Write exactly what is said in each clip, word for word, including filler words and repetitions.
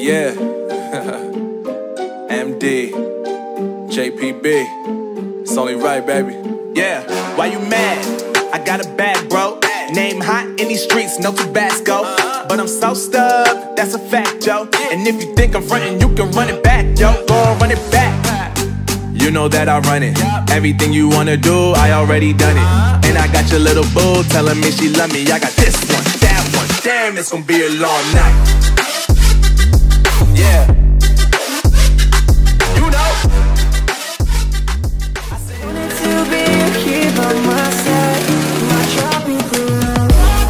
Yeah. M D, J P B, it's only right, baby. Yeah, why you mad? I got a bag, bro. Name hot in these streets, no Tabasco. But I'm so stubbed, that's a fact, yo. And if you think I'm frontin', you can run it back, yo. Go on, run it back. You know that I run it. Everything you wanna do, I already done it. And I got your little boo telling me she love me. I got this one, that one. Damn, it's gonna be a long night. Yeah. You know. Wanted to be here by my side, my tropical love.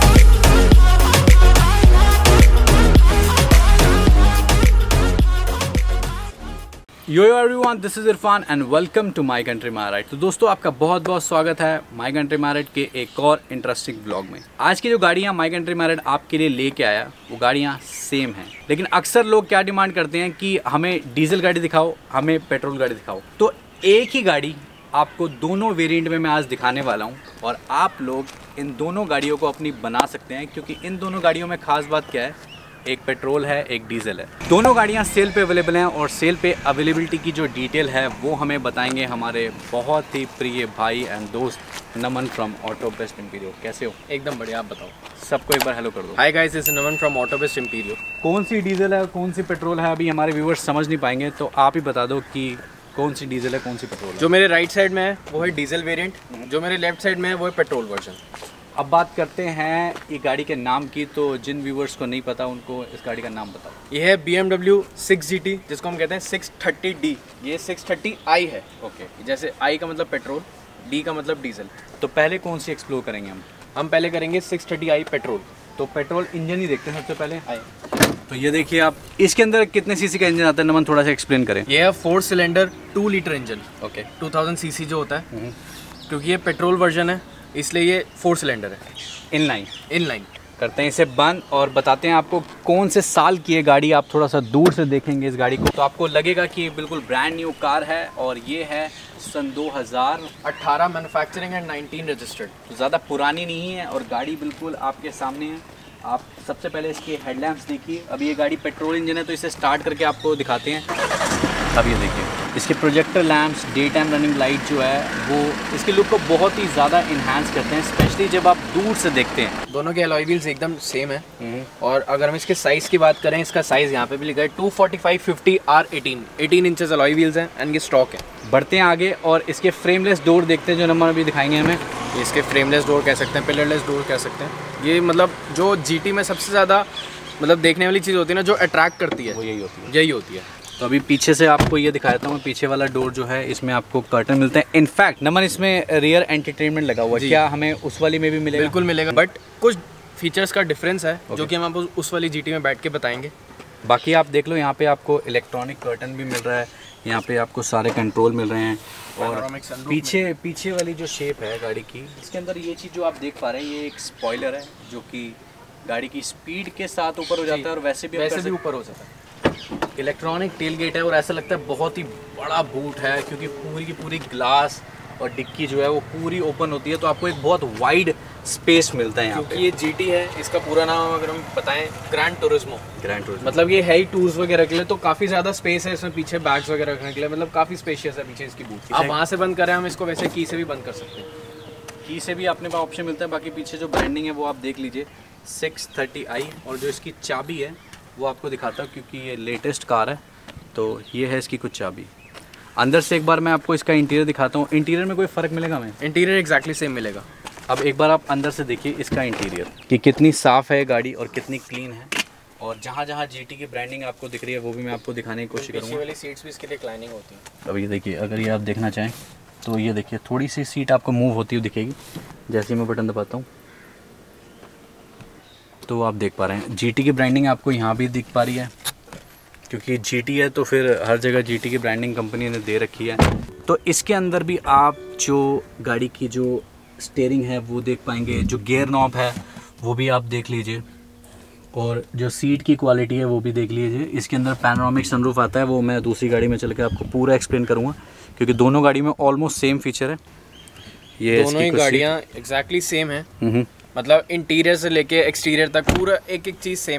Yo yo everyone, this is Irfan and welcome to my country my ride. तो दोस्तों, आपका बहुत बहुत स्वागत है my country my ride के एक और इंटरेस्टिंग व्लॉग में। आज की जो गाड़ियाँ माय कंट्री माय राइड आपके लिए लेके आया वो गाड़ियाँ सेम हैं, लेकिन अक्सर लोग क्या डिमांड करते हैं कि हमें डीजल गाड़ी दिखाओ, हमें पेट्रोल गाड़ी दिखाओ। तो एक ही गाड़ी आपको दोनों वेरिएंट में मैं आज दिखाने वाला हूँ और आप लोग इन दोनों गाड़ियों को अपनी बना सकते हैं, क्योंकि इन दोनों गाड़ियों में खास बात क्या है, एक पेट्रोल है, एक डीजल है। दोनों गाड़ियां सेल पे अवेलेबल हैं और सेल पे अवेलेबिलिटी की जो डिटेल है वो हमें बताएंगे हमारे बहुत ही प्रिय भाई एंड दोस्त Naman from Auto Best Imperio. कैसे हो? एकदम बढ़िया, आप बताओ। सबको एक बार हेलो कर दो। Hi guys, this is Naman from Auto Best Imperio. कौन सी डीजल है, कौन सी पेट्रोल है, अभी हमारे व्यूवर्स समझ नहीं पाएंगे, तो आप ही बता दो कि कौन सी डीजल है, कौन सी पेट्रोल है। जो मेरे राइट साइड में है वो है डीजल वेरिएंट, जो मेरे लेफ्ट साइड में है वो है पेट्रोल वर्जन। अब बात करते हैं ये गाड़ी के नाम की, तो जिन व्यूवर्स को नहीं पता उनको इस गाड़ी का नाम बताओ। ये है B M W six G T, जिसको हम कहते हैं सिक्स थर्टी डी। ये सिक्स थर्टी आई है। ओके, जैसे आई का मतलब पेट्रोल, डी का मतलब डीजल। तो पहले कौन सी एक्सप्लोर करेंगे हम? हम पहले करेंगे सिक्स थर्टी आई पेट्रोल। तो पेट्रोल इंजन ही देखते हैं सबसे पहले। आए तो ये देखिए आप, इसके अंदर कितने सीसी का इंजन आता है नमन, थोड़ा सा एक्सप्लेन करें। ये है four cylinder two litre engine. Okay, two thousand C C जो होता है, क्योंकि ये पेट्रोल वर्जन है इसलिए ये फोर सिलेंडर है। इनलाइन इनलाइन करते हैं इसे बंद और बताते हैं आपको कौन से साल की है गाड़ी। आप थोड़ा सा दूर से देखेंगे इस गाड़ी को तो आपको लगेगा कि ये बिल्कुल ब्रांड न्यू कार है, और ये है सन दो हज़ार अठारह मैन्युफैक्चरिंग एंड नाइनटीन रजिस्टर्ड। तो ज़्यादा पुरानी नहीं है और गाड़ी बिल्कुल आपके सामने है। आप सबसे पहले इसके हेडलैम्प्स देखिए। अब ये गाड़ी पेट्रोल इंजन है तो इसे स्टार्ट करके आपको दिखाते हैं। अब ये देखिए इसके projector lamps, day time running light जो है वो इसके लुक को बहुत ही ज़्यादा इन्हांस करते हैं, स्पेशली जब आप दूर से देखते हैं। दोनों के अलॉय व्हील्स एकदम सेम है। और अगर हम इसके साइज़ की बात करें, इसका साइज़ यहाँ पे भी लिखा है two forty five fifty R eighteen eighteen inches alloy wheels हैं एंड ये स्टॉक है। बढ़ते हैं आगे और इसके फ्रेमलेस डोर देखते हैं जो नंबर अभी दिखाएंगे हमें। इसके फ्रेमलेस डोर कह सकते हैं, पिलरलेस डोर कह सकते हैं। ये मतलब जो जीटी में सबसे ज़्यादा मतलब देखने वाली चीज़ होती है ना, जो अट्रैक्ट करती है, वो यही होती है यही होती है तो अभी पीछे से आपको ये दिखा देता हूँ मैं। पीछे वाला डोर जो है इसमें आपको कर्टन मिलते हैं। इनफैक्ट नमन इसमें रियर एंटरटेनमेंट लगा हुआ है, क्या हमें उस वाली में भी मिलेगा? बिल्कुल मिलेगा, बट कुछ फीचर्स का डिफरेंस है जो कि हम आपको उस वाली जीटी में बैठ के बताएंगे। बाकी आप देख लो, यहाँ पे आपको इलेक्ट्रॉनिक कर्टन भी मिल रहा है, यहाँ पे आपको सारे कंट्रोल मिल रहे हैं। और पीछे पीछे वाली जो शेप है गाड़ी की, इसके अंदर ये चीज़ जो आप देख पा रहे हैं, ये एक स्पॉइलर है जो कि गाड़ी की स्पीड के साथ ऊपर हो जाता है और वैसे भी वैसे भी ऊपर हो जाता है। इलेक्ट्रॉनिक टेल गेट है और ऐसा लगता है बहुत ही बड़ा बूट है, क्योंकि पूरी की पूरी ग्लास और डिक्की जो है वो पूरी ओपन होती है, तो आपको एक बहुत वाइड स्पेस मिलता है यहाँ पे। क्योंकि ये जीटी है, इसका पूरा नाम अगर हम बताएं ग्रैंड टूरिज्मो। ग्रैंड टूरिज्मो मतलब ये है ही टूर्स वगैरह के लिए, तो काफ़ी ज़्यादा स्पेस है इसमें, पीछे बैग्स वगैरह रखने के लिए, मतलब काफ़ी स्पेशियस है पीछे इसकी बूट। आप वहाँ से बंद करें, हम इसको वैसे की से भी बंद कर सकते हैं। की से भी अपने पास ऑप्शन मिलता है। बाकी पीछे जो ब्रांडिंग है वो आप देख लीजिए, सिक्स थर्टी आई। और जो इसकी चाबी है वो आपको दिखाता हूँ, क्योंकि ये लेटेस्ट कार है, तो ये है इसकी कुछ चाबी। अंदर से एक बार मैं आपको इसका इंटीरियर दिखाता हूँ। इंटीरियर में कोई फ़र्क मिलेगा हमें? इंटीरियर एग्जैक्टली सेम मिलेगा। अब एक बार आप अंदर से देखिए इसका इंटीरियर कि कितनी साफ़ है गाड़ी और कितनी क्लीन है। और जहाँ जहाँ जीटी की ब्रांडिंग आपको दिख रही है वो भी मैं आपको दिखाने की कोशिश करूँगा। वाली सीट्स भी इसके लिए क्लाइनिंग होती है। अब ये देखिए, अगर ये आप देखना चाहें तो ये देखिए थोड़ी सी सीट आपको मूव होती हुई दिखेगी। जैसे ही मैं बटन दबाता हूँ तो आप देख पा रहे हैं जीटी की ब्रांडिंग आपको यहाँ भी दिख पा रही है, क्योंकि जीटी है तो फिर हर जगह जीटी की ब्रांडिंग कंपनी ने दे रखी है। तो इसके अंदर भी आप जो गाड़ी की जो स्टीयरिंग है वो देख पाएंगे, जो गियर नॉब है वो भी आप देख लीजिए, और जो सीट की क्वालिटी है वो भी देख लीजिए। इसके अंदर पैनोरामिक सनरूफ आता है, वो मैं दूसरी गाड़ी में चल के आपको पूरा एक्सप्लेन करूँगा, क्योंकि दोनों गाड़ी में ऑलमोस्ट सेम फीचर है। ये दोनों ही गाड़ियाँ एग्जैक्टली सेम है, मतलब इंटीरियर से लेके एक्सटीरियर तक पूरा एक एक चीज़ सेम है।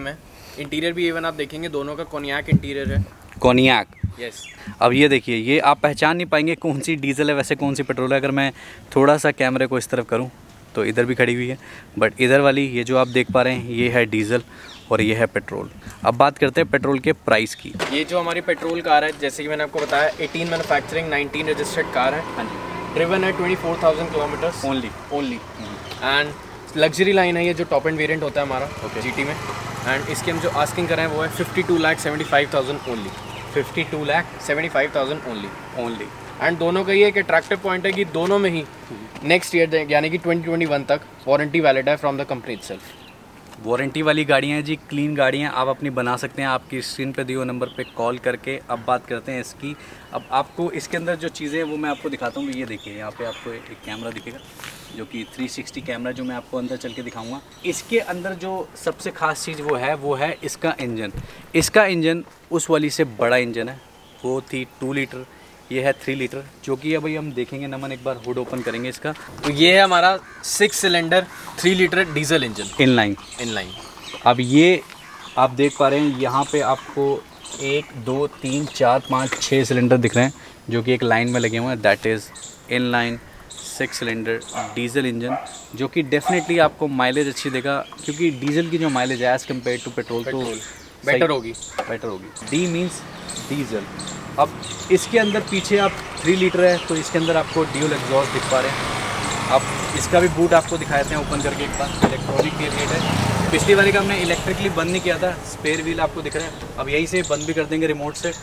इंटीरियर भी इवन आप देखेंगे दोनों का कोनियाक इंटीरियर है। Cognac, yes. अब ये देखिए, ये आप पहचान नहीं पाएंगे कौन सी डीजल है वैसे कौन सी पेट्रोल है। अगर मैं थोड़ा सा कैमरे को इस तरफ करूं तो इधर भी खड़ी हुई है, बट इधर वाली ये जो आप देख पा रहे हैं ये है डीजल और ये है पेट्रोल। अब बात करते हैं पेट्रोल के प्राइस की। ये जो हमारी पेट्रोल कार है, जैसे कि मैंने आपको बताया, अठारह मैन्युफैक्चरिंग नाइनटीन रजिस्टर्ड कार है। हाँ जी। ड्रिवन है twenty four thousand kilometres only only and luxury line है ये, जो टॉप एंड वेरिएंट होता है हमारा Okay. जीटी में। एंड इसकी हम जो आस्किंग कर रहे हैं वो है fifty two lakh seventy five thousand only. Fifty two lakh seventy five thousand only only. And दोनों का ये एक अट्रैक्टिव पॉइंट है कि दोनों में ही नेक्स्ट ईयर यानी कि ट्वेंटी ट्वेंटी वन तक वारंटी वैलिड है from the company itself. Warranty वाली गाड़ियाँ हैं जी, क्लीन गाड़ियाँ आप अपनी बना सकते हैं। आपकी स्क्रीन पे दिए हुए नंबर पे कॉल करके। अब बात करते हैं इसकी। अब आपको इसके अंदर जो चीज़ें हैं वो मैं आपको दिखाता हूँ। ये देखिए, यहाँ पे आपको एक कैमरा दिखेगा जो कि थ्री सिक्सटी कैमरा, जो मैं आपको अंदर चल के दिखाऊंगा। इसके अंदर जो सबसे ख़ास चीज़ वो है वो है इसका इंजन। इसका इंजन उस वाली से बड़ा इंजन है, वो थी टू लीटर, ये है थ्री लीटर, जो कि अभी हम देखेंगे। नमन एक बार हुड ओपन करेंगे इसका। तो ये है हमारा six cylinder three litre diesel engine in line in line. अब ये आप देख पा रहे हैं यहाँ पे आपको एक दो तीन चार पाँच छः सिलेंडर दिख रहे हैं जो कि एक लाइन में लगे हुए हैं। That is in line six cylinder diesel engine, जो कि डेफिनेटली आपको माइलेज अच्छी देगा, क्योंकि डीजल की जो माइलेज है एज़ कम्पेयर टू पेट्रोल तो बेटर होगी बेटर होगी। D means diesel. अब इसके अंदर पीछे आप थ्री लीटर है तो इसके अंदर आपको ड्यूल एग्जॉस्ट दिख पा रहे हैं। अब इसका भी बूट आपको दिखाते हैं ओपन करके एक बार। इलेक्ट्रॉनिक टेल गेट है। पिछली वाली का हमने इलेक्ट्रिकली बंद नहीं किया था। स्पेयर व्हील आपको दिख रहा है। अब यहीं से बंद भी कर देंगे रिमोट से,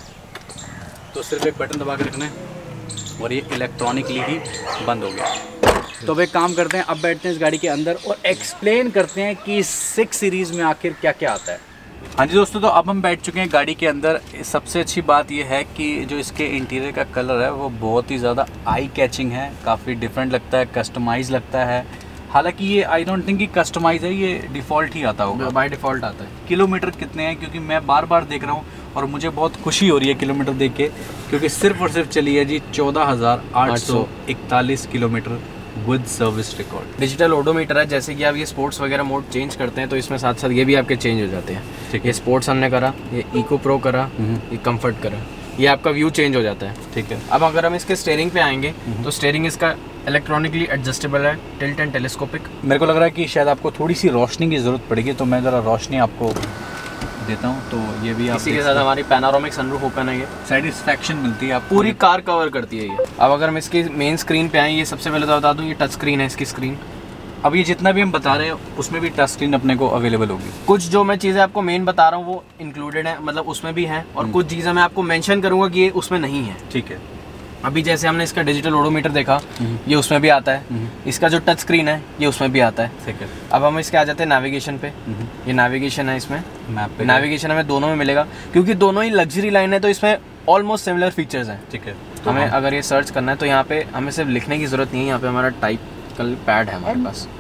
तो सिर्फ एक बटन दबा के रखना है और ये इलेक्ट्रॉनिकली ही बंद हो गया। तो अब एक काम करते हैं, अब बैठते हैं इस गाड़ी के अंदर और एक्सप्लेन करते हैं कि सिक्स सीरीज़ में आखिर क्या क्या आता है। हाँ जी दोस्तों, तो अब हम बैठ चुके हैं गाड़ी के अंदर। सबसे अच्छी बात यह है कि जो इसके इंटीरियर का कलर है वो बहुत ही ज़्यादा आई कैचिंग है, काफ़ी डिफरेंट लगता है, कस्टमाइज लगता है। हालांकि ये आई डोंट थिंक कि कस्टमाइज है, ये डिफ़ॉल्ट ही आता होगा, बाय डिफ़ॉल्ट आता है। किलोमीटर कितने हैं, क्योंकि मैं बार बार देख रहा हूँ और मुझे बहुत खुशी हो रही है किलोमीटर देख के, क्योंकि सिर्फ और सिर्फ चली है जी चौदह हज़ार आठ सौ इकतालीस kilometre with service record. Digital odometer है, जैसे कि आप ये स्पोर्ट्स वगैरह मोड चेंज करते हैं तो इसमें साथ साथ ये भी आपके चेंज हो जाते हैं। ठीक ये स्पोर्ट्स हमने करा, ये इको प्रो करा, ये कंफर्ट करा, ये आपका व्यू चेंज हो जाता है। ठीक है। अब अगर हम इसके स्टीयरिंग पे आएंगे तो स्टीयरिंग इसका इलेक्ट्रॉनिकली एडजस्टेबल है, टिल्ट एंड टेलीस्कोपिक। मेरे को लग रहा है कि शायद आपको थोड़ी सी रोशनी की ज़रूरत पड़ेगी, तो मैं ज़रा रोशनी आपको देता हूँ। तो ये भी आप इसी के साथ हमारी पैनोरामिक सनरूफ ओपन है, ये सेटिस्फैक्शन मिलती है, आप पूरी कार कवर करती है ये। अब अगर हम इसकी मेन स्क्रीन पे आए, ये सबसे पहले तो बता दूँ ये टच स्क्रीन है इसकी स्क्रीन। अब ये जितना भी हम बता रहे हैं उसमें भी टच स्क्रीन अपने को अवेलेबल होगी। कुछ जो मैं चीज़ें आपको मेन बता रहा हूँ वो इंक्लूडेड है, मतलब उसमें भी है, और कुछ चीज़ें मैं आपको मेंशन करूँगा कि ये उसमें नहीं है। ठीक है। अभी जैसे हमने इसका डिजिटल ओडोमीटर देखा, ये उसमें भी आता है। इसका जो टच स्क्रीन है ये उसमें भी आता है। ठीक है। अब हम इसके आ जाते हैं नेविगेशन पे। ये नेविगेशन है, इसमें मैप पे नेविगेशन हमें दोनों में मिलेगा, क्योंकि दोनों ही लग्जरी लाइन है तो इसमें ऑलमोस्ट सिमिलर फीचर्स हैं। ठीक है। तो हमें अगर ये सर्च करना है तो यहाँ पे हमें सिर्फ लिखने की ज़रूरत नहीं है, यहाँ पे हमारा टाइप कल पैड है हमारे पास।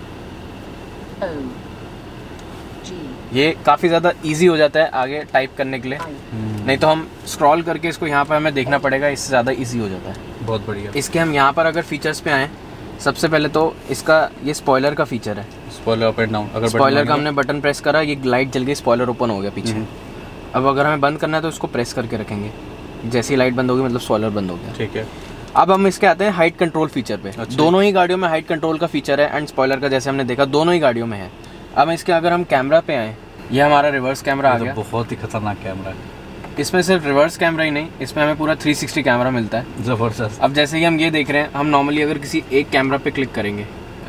ये काफ़ी ज़्यादा इजी हो जाता है आगे टाइप करने के लिए, नहीं तो हम स्क्रॉल करके इसको यहाँ पर हमें देखना पड़ेगा, इससे ज़्यादा इजी हो जाता है। बहुत बढ़िया। इसके हम यहाँ पर अगर फीचर्स पे आएँ, सबसे पहले तो इसका ये स्पॉइलर का फीचर है। स्पॉइलर अप एंड डाउन, अगर स्पॉइलर का हमने बटन प्रेस करा, ये लाइट जल गई, स्पॉइलर ओपन हो गया पीछे। अब अगर हमें बंद करना है तो इसको प्रेस करके रखेंगे, जैसे ही लाइट बंद होगी मतलब स्पॉइलर बंद हो गया। ठीक है। अब हम इसके आते हैं हाइट कंट्रोल फीचर पे। अच्छा। दोनों ही गाड़ियों में हाइट कंट्रोल का फीचर है एंड स्पॉइलर का जैसे हमने देखा दोनों ही गाड़ियों में है। अब इसके अगर हम कैमरा पे आए, ये हमारा रिवर्स कैमरा आ गया। तो बहुत ही खतरनाक कैमरा है। इसमें सिर्फ रिवर्स कैमरा ही नहीं, इसमें हमें पूरा थ्री सिक्सटी कैमरा मिलता है। ज़बरदस्त। अब जैसे कि हम ये देख रहे हैं, हम नॉर्मली अगर किसी एक कैमरा पे क्लिक करेंगे,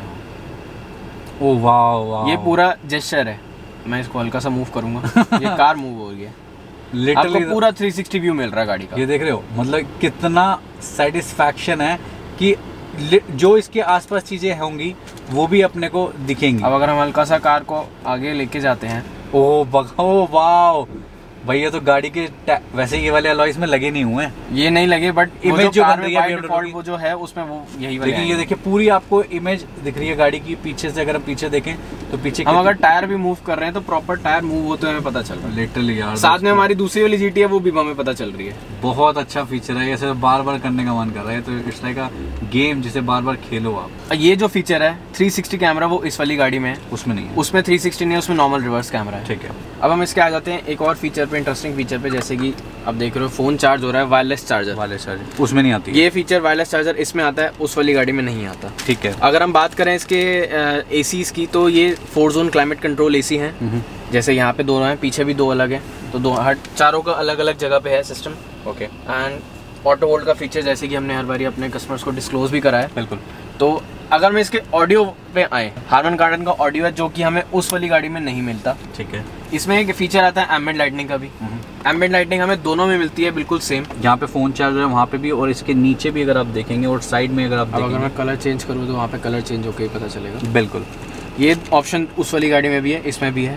ओ वाह वाह, ये पूरा जेस्चर है। मैं इसको हल्का सा मूव करूंगा, ये कार मूव हो रही है। लिटरली आपको पूरा थ्री सिक्सटी व्यू मिल रहा है गाड़ी का। ये देख रहे हो, मतलब कितना सेटिस्फैक्शन है कि जो इसके आसपास चीजें होंगी वो भी अपने को दिखेंगी। अब अगर हम हल्का सा कार को आगे लेके जाते हैं, ओ बगाओ वाओ, भाई ये तो गाड़ी के वैसे ये वाले अलॉयज में लगे नहीं हुए हैं, ये नहीं लगे, बट इमेज जो बन रही है डिफॉल्ट वो जो है उसमें वो यही वाले। लेकिन ये देखिए पूरी आपको इमेज दिख रही है गाड़ी की पीछे से। अगर हम पीछे देखें तो पीछे हम अगर टायर भी मूव कर रहे हैं तो प्रॉपर टायर मूव होते हुए हमें पता चल रहा है लिटरली यार। साथ में हमारी दूसरी वाली जीटी है वो भी हमें पता चल रही है। बहुत अच्छा फीचर है, ऐसे बार बार करने का मन कर रहा है। तो इट्स लाइक अ गेम जिसे बार बार खेलो आप। ये जो फीचर है थ्री सिक्सटी कैमरा वो इस वाली गाड़ी में है, उसमें नहीं है। उसमें थ्री सिक्सटी नहीं है, उसमें नॉर्मल रिवर्स कैमरा है। ठीक है। अब हम इसके आ जाते हैं एक और फीचर पे, इंटरेस्टिंग फीचर पे, जैसे कि अब देख रहे हो फोन चार्ज हो रहा है, वायरलेस चार्जर। वायरलेस चार्जर उसमें नहीं आती। ये फीचर वायरलेस चार्जर इसमें आता है, उस वाली गाड़ी में नहीं आता। ठीक है। अगर हम बात करें इसके एसीज की तो ये four zone climate control AC हैं, जैसे यहाँ पे दोनों हैं, पीछे भी दो अलग हैं, तो दो हर चारों का अलग अलग जगह पे है system. Okay. And auto hold का फीचर जैसे कि हमने हर बारी अपने कस्टमर्स को डिस्क्लोज भी करा है। बिल्कुल। तो अगर मैं इसके ऑडियो पे आए, हार्मन कार्डन का ऑडियो है जो कि हमें उस वाली गाड़ी में नहीं मिलता। ठीक है। इसमें एक फीचर आता है एम्बिएंट लाइटनिंग का भी। एम्बिएंट लाइटनिंग हमें दोनों में मिलती है बिल्कुल सेम, जहाँ पे फोन चार्जर है वहाँ पे भी, और इसके नीचे भी अगर आप देखेंगे और साइड में अगर आप अब अगर मैं कलर चेंज करूँ तो वहाँ पे कलर चेंज होकर ही पता चलेगा। बिल्कुल। ये ऑप्शन उस वाली गाड़ी में भी है, इसमें भी है।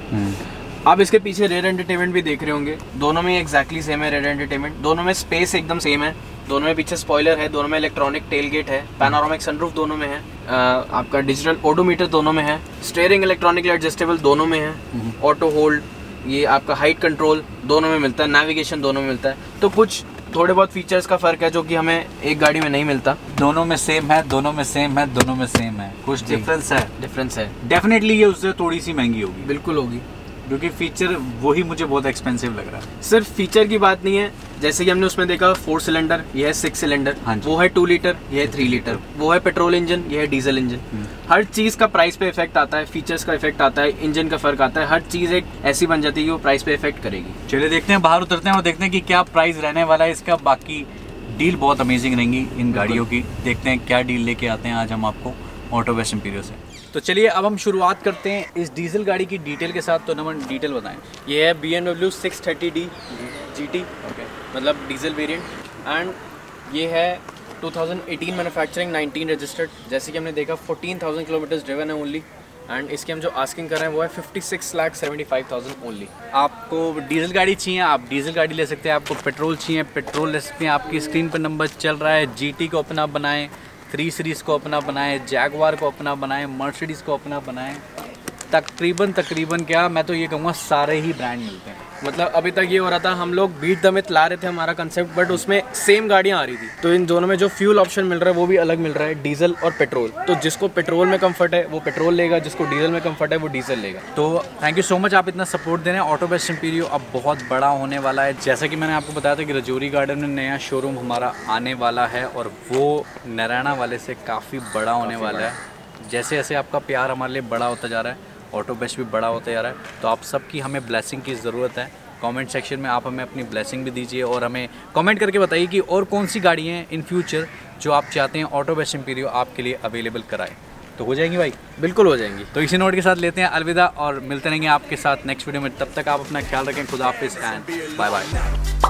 आप इसके पीछे रेयर एंटरटेनमेंट भी देख रहे होंगे, दोनों में एक्जैक्टली सेम है रेयर एंटरटेनमेंट, दोनों में स्पेस एकदम सेम है, दोनों में पीछे स्पॉइलर है, दोनों में इलेक्ट्रॉनिक टेल गेट है, पैनोरामिक सनरूफ दोनों में है, आ, आपका डिजिटल ओडोमीटर दोनों में है, स्टीयरिंग इलेक्ट्रॉनिकली एडजस्टेबल दोनों में है, ऑटो होल्ड, ये आपका हाइट कंट्रोल दोनों में मिलता है, नेविगेशन दोनों में मिलता है। तो कुछ थोड़े बहुत फीचर्स का फर्क है जो कि हमें एक गाड़ी में नहीं मिलता। दोनों में सेम है, दोनों में सेम है, दोनों में सेम है, कुछ डिफरेंस है। डिफरेंस है डेफिनेटली ये उससे थोड़ी सी महंगी होगी। बिल्कुल होगी, क्योंकि फीचर वही मुझे बहुत एक्सपेंसिव लग रहा है। सिर्फ फीचर की बात नहीं है, जैसे कि हमने उसमें देखा फोर सिलेंडर, ये है सिक्स सिलेंडर, वो है टू लीटर, ये है थ्री लीटर, वो है पेट्रोल इंजन, ये है डीजल इंजन। हर चीज का प्राइस पे इफेक्ट आता है, फीचर्स का इफेक्ट आता है, इंजन का फर्क आता है, हर चीज एक ऐसी बन जाती है कि वो प्राइस पे इफेक्ट करेगी। चलिए देखते हैं, बाहर उतरते हैं और देखते हैं कि क्या प्राइस रहने वाला है इसका। बाकी डील बहुत अमेजिंग रहेंगी इन गाड़ियों की। देखते हैं क्या डील लेके आते हैं आज हम आपको ऑटो वेस्ट इंपीरियो से। तो चलिए अब हम शुरुआत करते हैं इस डीजल गाड़ी की डिटेल के साथ। तो नमन डिटेल बताएं। ये है B M W six thirty D G T, मतलब डीजल वेरिएंट, एंड ये है two thousand eighteen manufacturing, nineteen registered. जैसे कि हमने देखा फोर्टीन थाउजेंड किलोमीटर्स ड्रिवन है ओनली, एंड इसके हम जो आस्किंग कर रहे हैं वो है fifty six lakh seventy five thousand only. आपको डीजल गाड़ी चाहिए आप डीजल गाड़ी ले सकते हैं, आपको पेट्रोल चाहिए पेट्रोल ले सकते हैं। आपकी स्क्रीन पर नंबर चल रहा है, जीटी को अपना बनाएं, थ्री सीरीज़ को अपना बनाएं, जैगवार को अपना बनाएं, मर्सिडीज़ को अपना बनाएं। तकरीबन तकरीबन क्या मैं तो ये कहूँगा सारे ही ब्रांड मिलते हैं। मतलब अभी तक ये हो रहा था, हम लोग बीट द मिथ ला रहे थे हमारा कंसेप्ट, बट उसमें सेम गाड़ियाँ आ रही थी। तो इन दोनों में जो फ्यूल ऑप्शन मिल रहा है वो भी अलग मिल रहा है, डीजल और पेट्रोल। तो जिसको पेट्रोल में कंफर्ट है वो पेट्रोल लेगा, जिसको डीजल में कंफर्ट है वो डीजल लेगा। तो थैंक यू सो मच, आप इतना सपोर्ट दे रहे हैं। ऑटो वेस्ट इंपीरियो अब बहुत बड़ा होने वाला है। जैसा कि मैंने आपको बताया था कि रजौरी गार्डन में नया शोरूम हमारा आने वाला है, और वो नारायणा वाले से काफ़ी बड़ा होने वाला है। जैसे जैसे आपका प्यार हमारे लिए बड़ा होता जा रहा है, ऑटो बेस्ट भी बड़ा होता जा रहा है। तो आप सबकी हमें ब्लेसिंग की ज़रूरत है। कमेंट सेक्शन में आप हमें अपनी ब्लेसिंग भी दीजिए, और हमें कमेंट करके बताइए कि और कौन सी गाड़ियाँ हैं इन फ्यूचर जो आप चाहते हैं ऑटो बेस्ट इंपीरियो आपके लिए अवेलेबल कराए। तो हो जाएंगी भाई? बिल्कुल हो जाएंगी। तो इसी नोट के साथ लेते हैं अलविदा, और मिलते रहेंगे आपके साथ नेक्स्ट वीडियो में। तब तक आप अपना ख्याल रखें। खुदा हाफिज़ एंड बाय बाय।